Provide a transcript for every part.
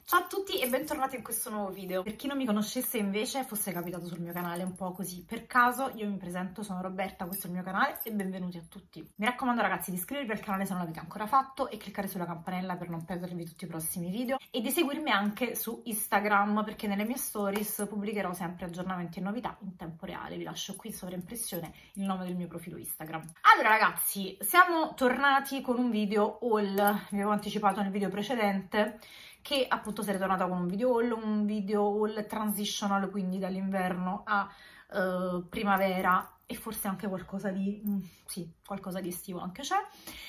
Ciao a tutti e bentornati in questo nuovo video. Per chi non mi conoscesse invece, fosse capitato sul mio canale un po' così per caso, io mi presento, sono Roberta, questo è il mio canale e benvenuti a tutti. Mi raccomando ragazzi di iscrivervi al canale se non l'avete ancora fatto e cliccare sulla campanella per non perdervi tutti i prossimi video e di seguirmi anche su Instagram perché nelle mie stories pubblicherò sempre aggiornamenti e novità in tempo reale. Vi lascio qui in sovraimpressione il nome del mio profilo Instagram. Allora ragazzi, siamo tornati con un video haul, vi avevo anticipato nel video precedente che appunto sarei tornata con un video haul transitional, quindi dall'inverno a primavera e forse anche qualcosa di, sì, qualcosa di estivo anche c'è.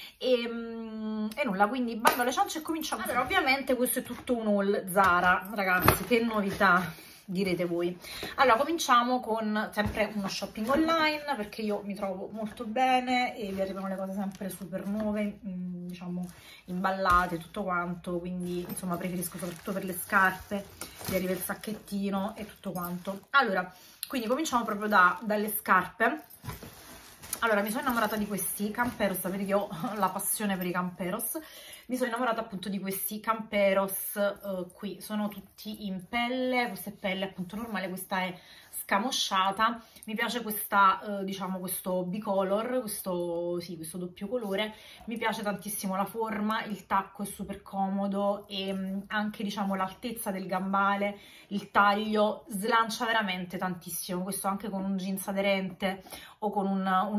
E nulla, quindi bando alle ciance e cominciamo. Allora, ovviamente questo è tutto un haul Zara, ragazzi, che novità, direte voi. Allora, cominciamo con sempre uno shopping online, perché io mi trovo molto bene e vi arrivano le cose sempre super nuove, diciamo imballate, tutto quanto, quindi insomma preferisco soprattutto per le scarpe, vi arriva il sacchettino e tutto quanto. Allora, quindi cominciamo proprio dalle scarpe. Allora, mi sono innamorata di questi Camperos, sapete che ho la passione per i Camperos. Mi sono innamorata appunto di questi Camperos qui, sono tutti in pelle, questa è pelle appunto normale, questa è scamosciata. Mi piace questa, diciamo, questo bicolor, questo doppio colore, mi piace tantissimo la forma, il tacco è super comodo e anche, diciamo, l'altezza del gambale, il taglio slancia veramente tantissimo. Questo anche con un jeans aderente o con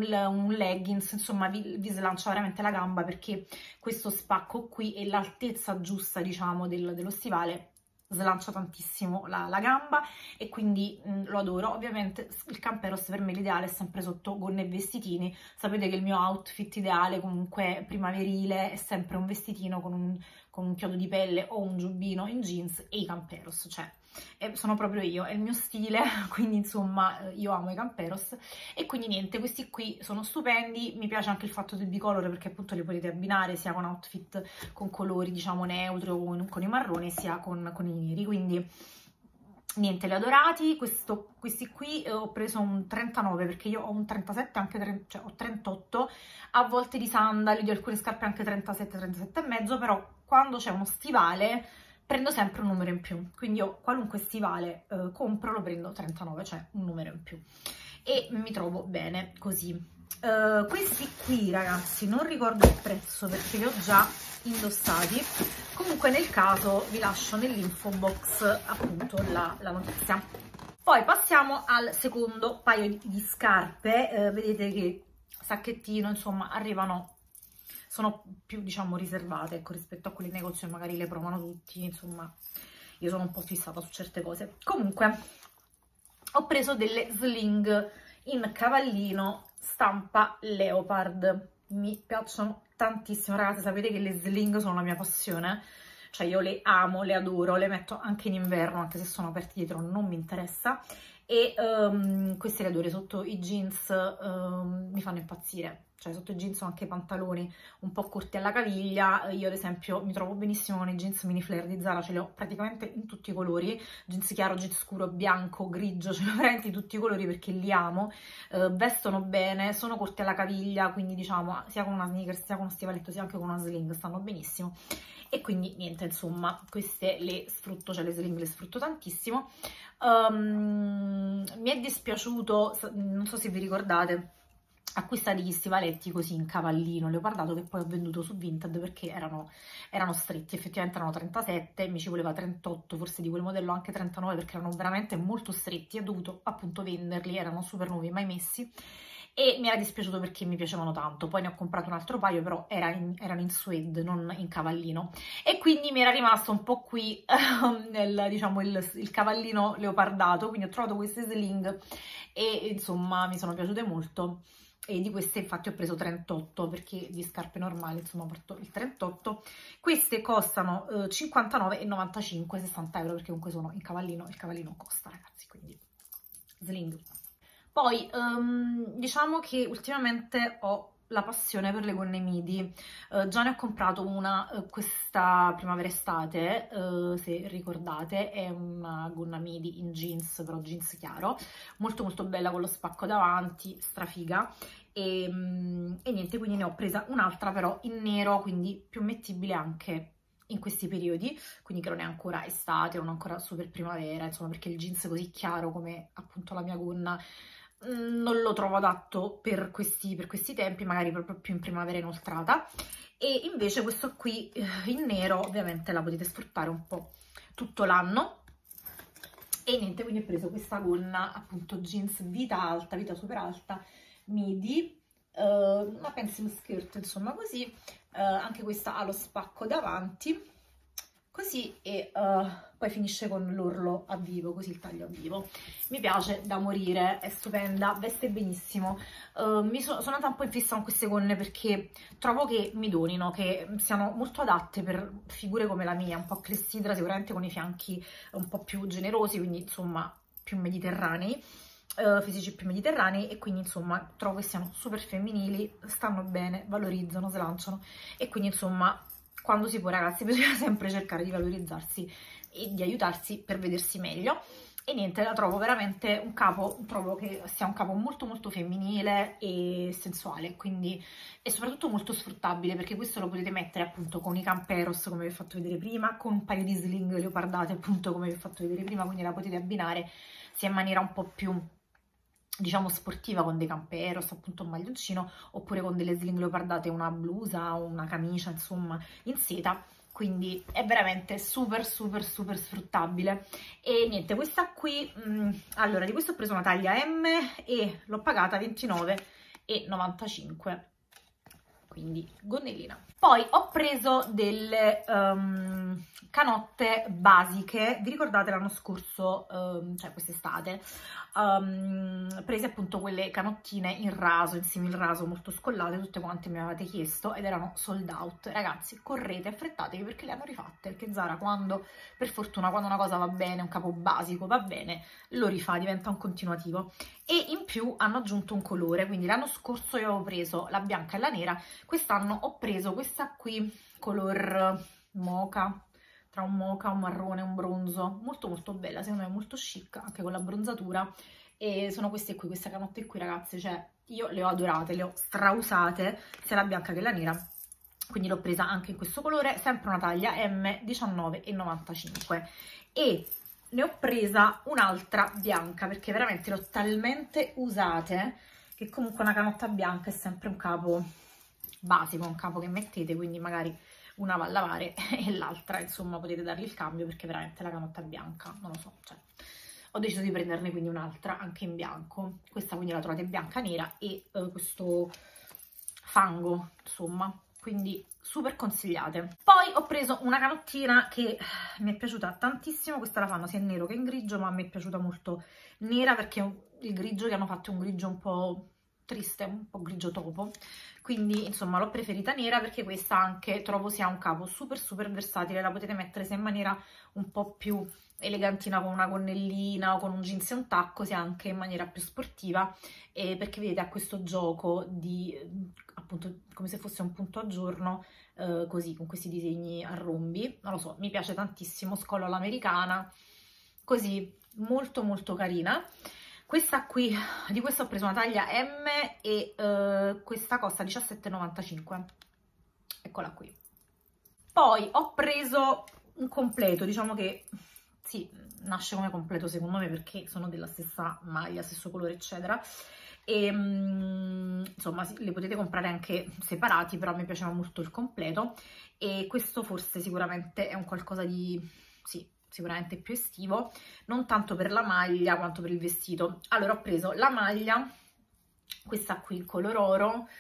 un leggings, insomma vi slancia veramente la gamba, perché questo spacco qui e l'altezza giusta, diciamo, dello stivale slancia tantissimo la gamba e quindi lo adoro. Ovviamente il Camperos per me l'ideale è sempre sotto gonne e vestitini. Sapete che il mio outfit ideale comunque primaverile è sempre un vestitino con un chiodo di pelle o un giubbino in jeans e i Camperos, cioè sono proprio io, è il mio stile, quindi insomma io amo i Camperos e quindi niente, questi qui sono stupendi. Mi piace anche il fatto del bicolore perché appunto li potete abbinare sia con outfit con colori diciamo neutri o con i marroni sia con i neri, quindi niente, li ho adorati. Questi qui ho preso un 39 perché io ho un 37, anche cioè ho 38, a volte di sandali, di alcune scarpe anche 37, 37 e mezzo, però quando c'è uno stivale prendo sempre un numero in più, quindi io qualunque stivale compro lo prendo 39, cioè un numero in più, e mi trovo bene così. Questi qui ragazzi non ricordo il prezzo perché li ho già indossati, comunque nel caso vi lascio nell'info box appunto la notizia. Poi passiamo al secondo paio di scarpe, vedete che sacchettino, insomma arrivano, sono più diciamo riservate, ecco, rispetto a quelli in negozio magari le provano tutti, insomma io sono un po' fissata su certe cose. Comunque ho preso delle sling in cavallino stampa leopard, mi piacciono tantissimo ragazzi, sapete che le sling sono la mia passione, cioè io le amo, le adoro, le metto anche in inverno anche se sono aperte dietro non mi interessa, e queste le adoro sotto i jeans, mi fanno impazzire, cioè sotto i jeans ho anche pantaloni un po' corti alla caviglia. Io ad esempio mi trovo benissimo con i jeans mini flare di Zara, ce li ho praticamente in tutti i colori, jeans chiaro, jeans scuro, bianco, grigio, ce li ho veramente in tutti i colori perché li amo, vestono bene, sono corti alla caviglia, quindi diciamo sia con una sneakers sia con uno stivaletto sia anche con una sling stanno benissimo e quindi niente, insomma queste le sfrutto, cioè le sling le sfrutto tantissimo. Mi è dispiaciuto, non so se vi ricordate, acquistare gli stivaletti così in cavallino leopardato che poi ho venduto su Vinted perché erano stretti, effettivamente erano 37, mi ci voleva 38, forse di quel modello anche 39 perché erano veramente molto stretti, ho dovuto appunto venderli, erano super nuovi, mai messi, e mi era dispiaciuto perché mi piacevano tanto. Poi ne ho comprato un altro paio, però erano in suede, non in cavallino, e quindi mi era rimasto un po' qui diciamo il cavallino leopardato, quindi ho trovato queste sling e insomma mi sono piaciute molto. E di queste infatti ho preso 38 perché di scarpe normali insomma porto il 38. Queste costano 59,95, 60 euro perché comunque sono in cavallino, il cavallino costa ragazzi, quindi sling. Poi diciamo che ultimamente ho la passione per le gonne midi, già ne ho comprato una questa primavera-estate, se ricordate, è una gonna midi in jeans, però jeans chiaro, molto molto bella con lo spacco davanti, strafiga, e niente, quindi ne ho presa un'altra però in nero, quindi più mettibile anche in questi periodi, quindi che non è ancora estate, non è ancora super primavera, insomma, perché il jeans così chiaro come appunto la mia gonna non lo trovo adatto per questi tempi, magari proprio più in primavera inoltrata. E invece questo qui in nero ovviamente la potete sfruttare un po' tutto l'anno. E niente, quindi ho preso questa gonna appunto jeans vita alta, vita super alta, midi, una pencil skirt, insomma così, anche questa ha lo spacco davanti, così, e poi finisce con l'orlo a vivo, così il taglio a vivo. Mi piace da morire, è stupenda, veste benissimo. Sono andata un po' in fissa con queste gonne perché trovo che mi donino, che siano molto adatte per figure come la mia, un po' clessidra, sicuramente con i fianchi un po' più generosi, quindi insomma più mediterranei, fisici più mediterranei, e quindi insomma trovo che siano super femminili, stanno bene, valorizzano, slanciano, e quindi insomma quando si può, ragazzi, bisogna sempre cercare di valorizzarsi e di aiutarsi per vedersi meglio. E niente, la trovo veramente un capo, trovo che sia un capo molto molto femminile e sensuale, quindi è soprattutto molto sfruttabile, perché questo lo potete mettere appunto con i camperos come vi ho fatto vedere prima, con un paio di sling leopardate appunto come vi ho fatto vedere prima, quindi la potete abbinare sia in maniera un po' più, diciamo, sportiva, con dei camperos, appunto un maglioncino, oppure con delle sling leopardate, una blusa o una camicia, insomma, in seta. Quindi è veramente super super super sfruttabile. E niente, questa qui, allora, di questo ho preso una taglia M e l'ho pagata 29,95, quindi gonnellina. Poi ho preso delle canotte basiche, vi ricordate l'anno scorso, cioè quest'estate, prese appunto quelle canottine in raso, in simil-raso, molto scollate, tutte quante mi avevate chiesto, ed erano sold out. Ragazzi, correte, affrettatevi, perché le hanno rifatte, perché Zara, quando, per fortuna, quando una cosa va bene, un capo basico va bene, lo rifà, diventa un continuativo. E in più hanno aggiunto un colore, quindi l'anno scorso io avevo preso la bianca e la nera, quest'anno ho preso questa qui, color mocha, tra un mocha, un marrone, un bronzo, molto molto bella, secondo me molto chic, anche con la bronzatura. E sono queste qui, queste canotte qui, ragazze, cioè io le ho adorate, le ho strausate, sia la bianca che la nera, quindi l'ho presa anche in questo colore, sempre una taglia M, 19,95, e ne ho presa un'altra bianca perché veramente le ho talmente usate che comunque una canotta bianca è sempre un capo basico, un capo che mettete, quindi magari una va a lavare e l'altra, insomma, potete dargli il cambio, perché veramente la canotta bianca, non lo so, cioè, ho deciso di prenderne quindi un'altra anche in bianco. Questa quindi la trovate bianca, nera e questo fango, insomma, quindi super consigliate. Poi ho preso una canottina che mi è piaciuta tantissimo, questa la fanno sia in nero che in grigio, ma mi è piaciuta molto nera perché il grigio che hanno fatto è un grigio un po' triste, un po' grigio topo, quindi insomma l'ho preferita nera perché questa anche trovo sia un capo super super versatile, la potete mettere sia in maniera un po' più elegantina con una gonnellina o con un jeans e un tacco, sia anche in maniera più sportiva, perché vedete ha questo gioco di appunto come se fosse un punto a giorno, così con questi disegni a rombi, non lo so, mi piace tantissimo, scollo all'americana, così molto molto carina. Questa qui, di questa ho preso una taglia M e questa costa 17,95, eccola qui. Poi ho preso un completo, diciamo che sì, nasce come completo secondo me perché sono della stessa maglia, stesso colore eccetera, e insomma le potete comprare anche separati, però mi piaceva molto il completo, e questo forse sicuramente è un qualcosa di, sì, sicuramente più estivo, non tanto per la maglia quanto per il vestito. Allora ho preso la maglia, questa qui in color oro,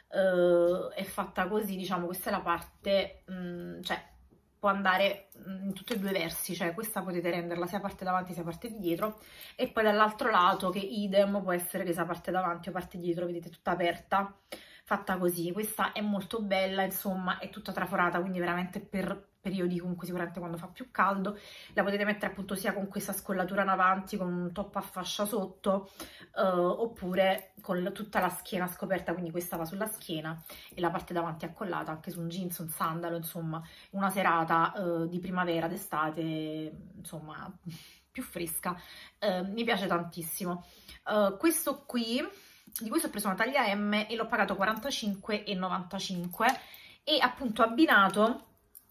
è fatta così, diciamo, questa è la parte, cioè può andare in tutti e due i versi, cioè questa potete renderla sia parte davanti sia parte di dietro, e poi dall'altro lato che idem può essere resa parte davanti o parte dietro, vedete, tutta aperta, fatta così. Questa è molto bella, insomma, è tutta traforata, quindi veramente per periodi comunque sicuramente quando fa più caldo la potete mettere appunto sia con questa scollatura in avanti con un top a fascia sotto, oppure con tutta la schiena scoperta, quindi questa va sulla schiena e la parte davanti accollata anche su un jeans, un sandalo, insomma una serata di primavera, d'estate, insomma più fresca, mi piace tantissimo. Questo qui, di questo ho preso una taglia M e l'ho pagato 45,95 e appunto abbinato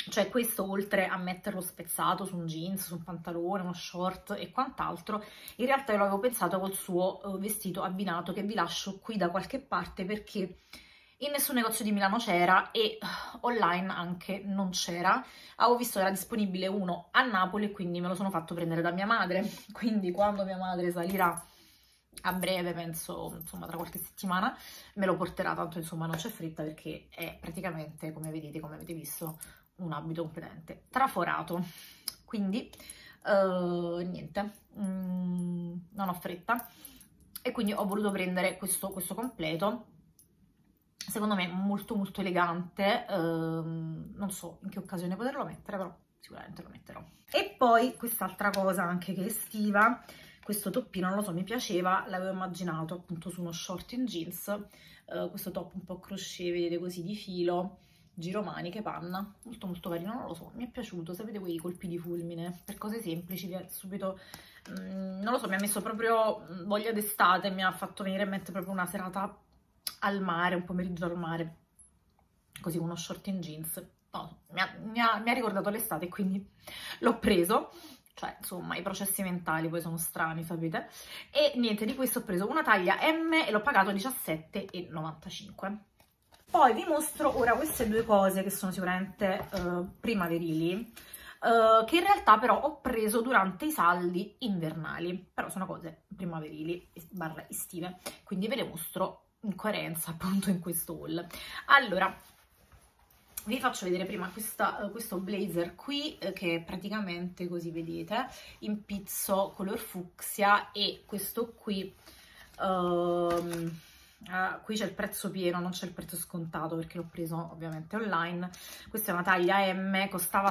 Cioè questo, oltre a metterlo spezzato su un jeans, su un pantalone, uno short e quant'altro, in realtà io l'avevo pensato col suo vestito abbinato, che vi lascio qui da qualche parte, perché in nessun negozio di Milano c'era e online anche non c'era. Avevo visto che era disponibile uno a Napoli e quindi me lo sono fatto prendere da mia madre. Quindi quando mia madre salirà a breve, penso insomma tra qualche settimana, me lo porterà, tanto insomma non c'è fretta, perché è praticamente, come vedete, come avete visto, un abito completamente traforato. Quindi niente, non ho fretta e quindi ho voluto prendere questo completo. Secondo me molto molto elegante, non so in che occasione poterlo mettere, però sicuramente lo metterò. E poi quest'altra cosa anche che è estiva, questo toppino, non lo so, mi piaceva, l'avevo immaginato appunto su uno short in jeans, questo top un po' crochet, vedete, così di filo, giromaniche, panna, molto molto carino, non lo so, mi è piaciuto. Sapete quei colpi di fulmine, per cose semplici, subito, non lo so, mi ha messo proprio voglia d'estate, mi ha fatto venire in mente proprio una serata al mare, un pomeriggio al mare, così uno short in jeans, no, mi ha ricordato l'estate, quindi l'ho preso. Cioè, insomma, i processi mentali poi sono strani, sapete? E niente, di questo ho preso una taglia M e l'ho pagato 17,95. Poi vi mostro ora queste due cose che sono sicuramente primaverili, che in realtà però ho preso durante i saldi invernali, però sono cose primaverili barra estive, quindi ve le mostro in coerenza appunto in questo haul. Allora, vi faccio vedere prima questo blazer qui, che è praticamente così, vedete, in pizzo color fucsia, e questo qui, qui c'è il prezzo pieno, non c'è il prezzo scontato perché l'ho preso ovviamente online. Questa è una taglia M, costava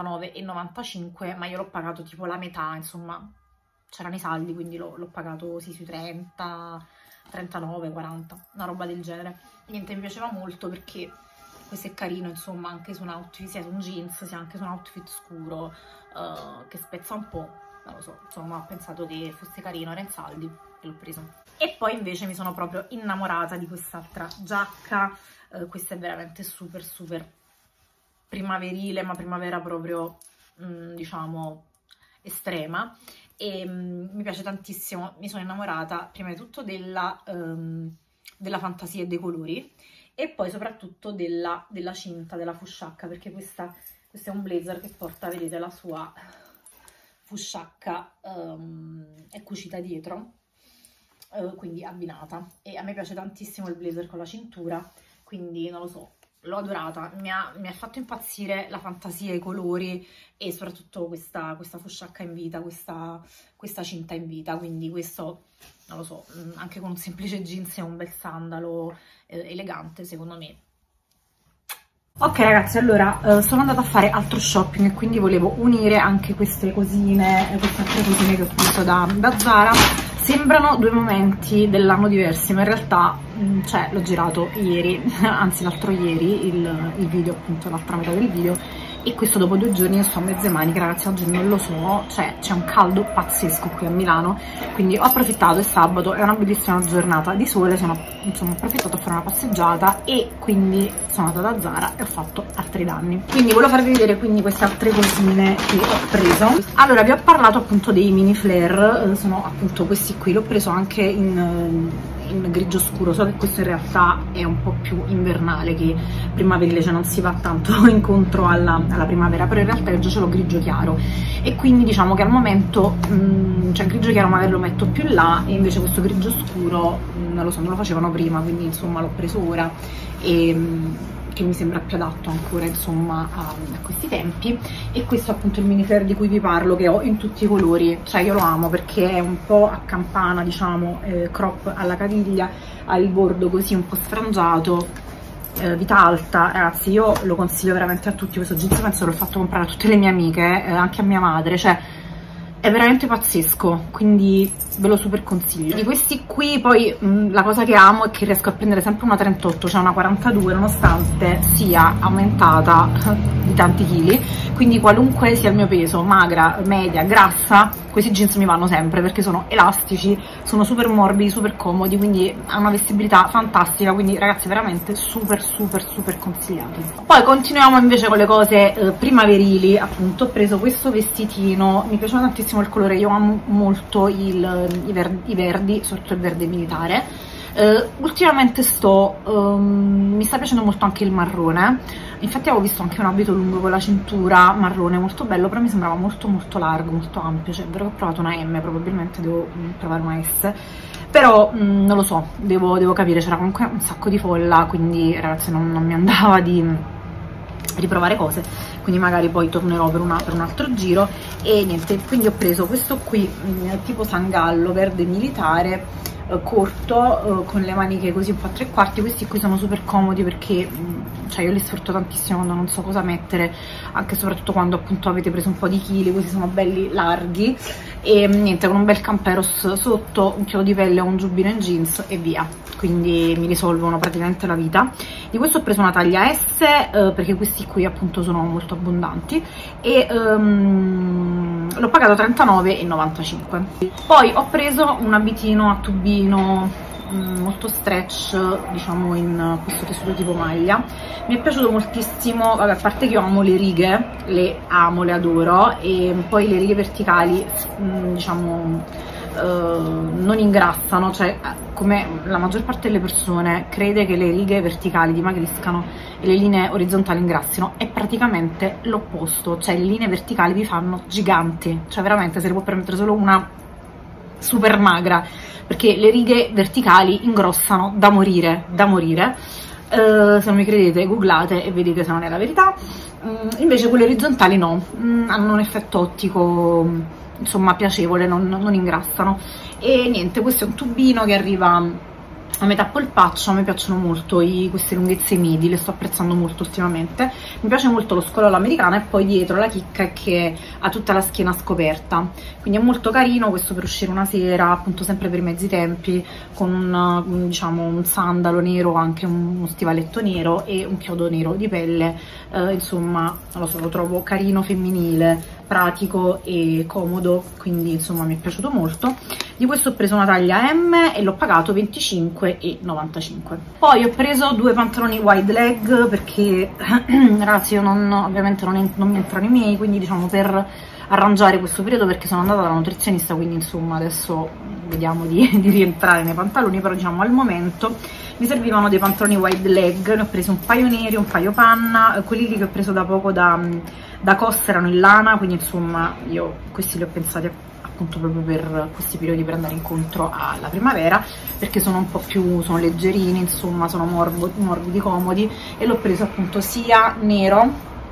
69,95, ma io l'ho pagato tipo la metà, insomma c'erano i saldi, quindi l'ho pagato sì, sui 30, 39, 40, una roba del genere. Niente, mi piaceva molto perché questo è carino, insomma, anche su un outfit, sia su un jeans, sia anche su un outfit scuro, che spezza un po', non lo so, insomma, ho pensato che fosse carino, era in saldi e l'ho preso. E poi invece mi sono proprio innamorata di quest'altra giacca, questa è veramente super super primaverile, ma primavera proprio, diciamo, estrema, e mi piace tantissimo. Mi sono innamorata prima di tutto della fantasia e dei colori, e poi soprattutto della cinta, della fusciacca, perché questo è un blazer che porta, vedete, la sua fusciacca è cucita dietro, quindi abbinata, e a me piace tantissimo il blazer con la cintura, quindi non lo so, l'ho adorata, mi ha fatto impazzire la fantasia, i colori e soprattutto questa fusciacca in vita, questa cinta in vita, quindi questo, non lo so, anche con un semplice jeans e un bel sandalo elegante, secondo me. Ok ragazzi, allora sono andata a fare altro shopping e quindi volevo unire anche queste cosine, queste altre cosine che ho preso da Zara. Sembrano due momenti dell'anno diversi, ma in realtà cioè, l'ho girato ieri, anzi l'altro ieri, il video, appunto l'altra metà del video, e questo dopo 2 giorni io sto a mezze maniche, ragazzi. Oggi non lo so, cioè c'è un caldo pazzesco qui a Milano, quindi ho approfittato, è sabato, è una bellissima giornata di sole, insomma ho approfittato a fare una passeggiata e quindi sono andata da Zara e ho fatto altri danni. Quindi volevo farvi vedere quindi queste altre cosine che ho preso. Allora, vi ho parlato appunto dei mini flare, sono appunto questi qui, l'ho preso anche in grigio scuro, so che questo in realtà è un po' più invernale che primaverile, cioè non si va tanto incontro alla primavera, però in realtà io già ce l'ho grigio chiaro e quindi diciamo che al momento cioè il grigio chiaro magari lo metto più là, e invece questo grigio scuro non lo so, non lo facevano prima, quindi insomma l'ho preso ora e che mi sembra più adatto ancora insomma a questi tempi. E questo appunto è il mini flare di cui vi parlo, che ho in tutti i colori, cioè io lo amo perché è un po' a campana, diciamo, crop alla caviglia, ha il bordo così un po' sfrangiato, vita alta. Ragazzi, io lo consiglio veramente a tutti questo jeans, penso l'ho fatto comprare a tutte le mie amiche, anche a mia madre, cioè è veramente pazzesco, quindi ve lo super consiglio. Di questi qui poi la cosa che amo è che riesco a prendere sempre una 38, cioè una 42, nonostante sia aumentata di tanti chili, quindi qualunque sia il mio peso, magra, media, grassa, questi jeans mi vanno sempre perché sono elastici, sono super morbidi, super comodi, quindi hanno una vestibilità fantastica, quindi ragazzi veramente super consigliati. Poi continuiamo invece con le cose primaverili. Appunto ho preso questo vestitino, mi piaceva tantissimo il colore, io amo molto i verdi, soprattutto il verde militare. Ultimamente mi sta piacendo molto anche il marrone, infatti avevo visto anche un abito lungo con la cintura marrone molto bello, però mi sembrava molto largo, molto ampio, cioè è vero che ho provato una M, probabilmente devo provare una S, però non lo so, devo capire, c'era comunque un sacco di folla, quindi ragazzi non mi andava di riprovare cose, quindi magari poi tornerò per un altro giro. E niente, quindi ho preso questo qui tipo sangallo verde militare, corto, con le maniche così un po' a 3/4. Questi qui sono super comodi perché cioè io li sfrutto tantissimo quando non so cosa mettere, anche e soprattutto quando appunto avete preso un po' di chili, questi sono belli larghi. E niente, con un bel camperos sotto, un chiodo di pelle o un giubbino in jeans e via, quindi mi risolvono praticamente la vita. Di questo ho preso una taglia S perché questi qui appunto sono molto abbondanti e l'ho pagato 39,95. Poi ho preso un abitino a tubino molto stretch, diciamo in questo tessuto tipo maglia, mi è piaciuto moltissimo. Vabbè, a parte che io amo le righe, le amo, le adoro, e poi le righe verticali diciamo non ingrassano, cioè come la maggior parte delle persone crede che le righe verticali dimagriscano e le linee orizzontali ingrassino, è praticamente l'opposto, cioè le linee verticali vi fanno giganti, cioè veramente se ne può permettere solo una super magra, perché le righe verticali ingrossano da morire, se non mi credete googlate e vedete se non è la verità. Invece quelle orizzontali no, hanno un effetto ottico insomma piacevole, non ingrassano. E niente, questo è un tubino che arriva a metà polpaccio, a me piacciono molto queste lunghezze midi, le sto apprezzando molto ultimamente. Mi piace molto lo scollo all'americana e poi dietro la chicca è che ha tutta la schiena scoperta, quindi è molto carino questo per uscire una sera, appunto sempre per i mezzi tempi, con diciamo un sandalo nero, anche uno stivaletto nero e un chiodo nero di pelle. Insomma non lo so, lo trovo carino, femminile, pratico e comodo, quindi insomma mi è piaciuto molto. Di questo ho preso una taglia M e l'ho pagato 25,95. Poi ho preso due pantaloni wide leg perché ragazzi io ovviamente non mi entrano i miei, quindi diciamo per arrangiare questo periodo, perché sono andata dalla nutrizionista, quindi insomma adesso vediamo di rientrare nei pantaloni, però diciamo al momento mi servivano dei pantaloni wide leg, ne ho presi un paio neri, un paio panna, quelli lì che ho preso da poco da Cos erano in lana, quindi insomma io questi li ho pensati appunto proprio per questi periodi, per andare incontro alla primavera, perché sono un po' più, sono leggerini, insomma sono morbidi, comodi, e l'ho preso appunto sia nero,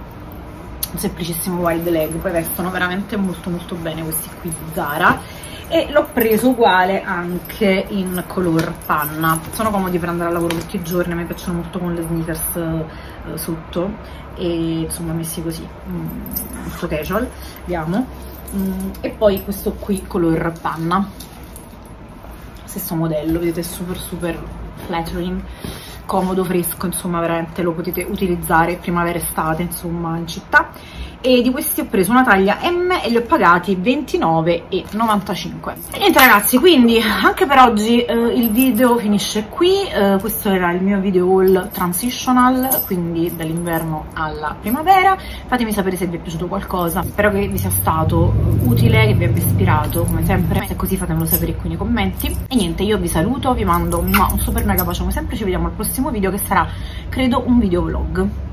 un semplicissimo wide leg, poi vestono veramente molto bene questi qui di Zara, e l'ho preso uguale anche in color panna. Sono comodi per andare al lavoro tutti i giorni, a me piacciono molto con le sneakers sotto, e insomma messi così molto casual, vediamo. E poi questo qui color panna, stesso modello, vedete, super flattering, comodo, fresco, insomma veramente lo potete utilizzare primavera estate insomma in città. E di questi ho preso una taglia M e li ho pagati 29,95. E niente ragazzi, quindi anche per oggi il video finisce qui. Questo era il mio video haul transitional, quindi dall'inverno alla primavera. Fatemi sapere se vi è piaciuto qualcosa, spero che vi sia stato utile, che vi abbia ispirato come sempre, se è così fatemelo sapere qui nei commenti. E niente, io vi saluto, vi mando un super mega bacio come sempre, ci vediamo al prossimo video che sarà credo un video vlog.